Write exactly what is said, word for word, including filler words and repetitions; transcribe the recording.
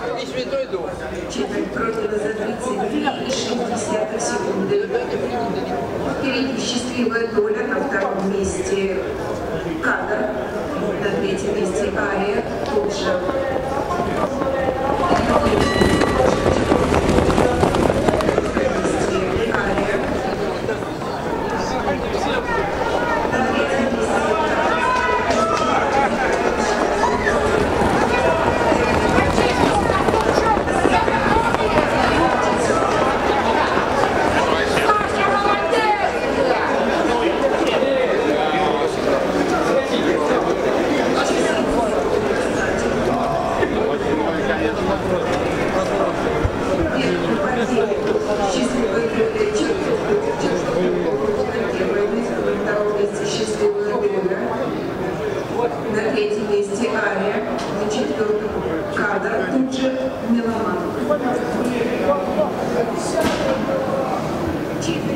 Четверть пройдена за тридцать три и шесть десятых секунды. Впереди счастливая доля, на втором месте кадр, на третьем месте Ария, тут же. На третьем месте Ария, на четвертом кадр, тут же Меломан.